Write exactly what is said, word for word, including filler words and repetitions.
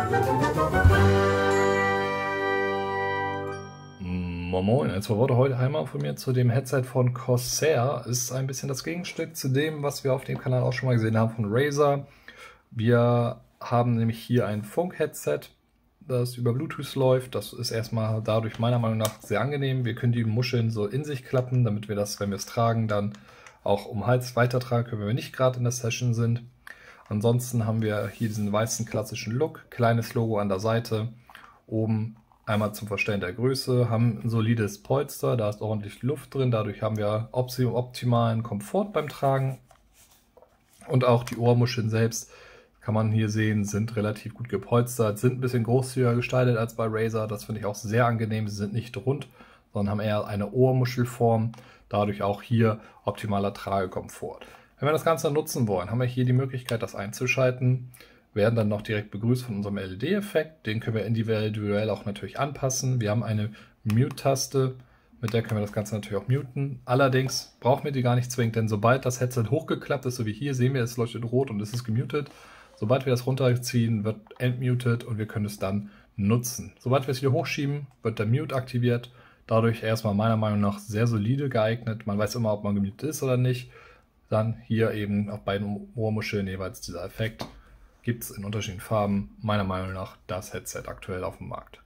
Moin, ein, zwei Worte heute einmal von mir zu dem Headset von Corsair. Ist ein bisschen das Gegenstück zu dem, was wir auf dem Kanal auch schon mal gesehen haben von Razer. Wir haben nämlich hier ein Funk-Headset, das über Bluetooth läuft. Das ist erstmal dadurch meiner Meinung nach sehr angenehm. Wir können die Muscheln so in sich klappen, damit wir das, wenn wir es tragen, dann auch um den Hals weitertragen können, wenn wir nicht gerade in der Session sind. Ansonsten haben wir hier diesen weißen klassischen Look, kleines Logo an der Seite, oben einmal zum Verstellen der Größe, haben ein solides Polster, da ist ordentlich Luft drin, dadurch haben wir optimalen Komfort beim Tragen. Und auch die Ohrmuscheln selbst, kann man hier sehen, sind relativ gut gepolstert, sind ein bisschen großzügiger gestaltet als bei Razer, das finde ich auch sehr angenehm, sie sind nicht rund, sondern haben eher eine Ohrmuschelform, dadurch auch hier optimaler Tragekomfort. Wenn wir das Ganze nutzen wollen, haben wir hier die Möglichkeit, das einzuschalten, werden dann noch direkt begrüßt von unserem L E D-Effekt. Den können wir individuell auch natürlich anpassen. Wir haben eine Mute-Taste, mit der können wir das Ganze natürlich auch muten. Allerdings brauchen wir die gar nicht zwingend, denn sobald das Headset hochgeklappt ist, so wie hier, sehen wir, es leuchtet rot und es ist gemutet. Sobald wir das runterziehen, wird entmutet und wir können es dann nutzen. Sobald wir es wieder hochschieben, wird der Mute aktiviert. Dadurch erstmal meiner Meinung nach sehr solide geeignet. Man weiß immer, ob man gemutet ist oder nicht. Dann hier eben auf beiden Ohrmuscheln jeweils dieser Effekt. Gibt es in unterschiedlichen Farben, meiner Meinung nach, das Headset aktuell auf dem Markt.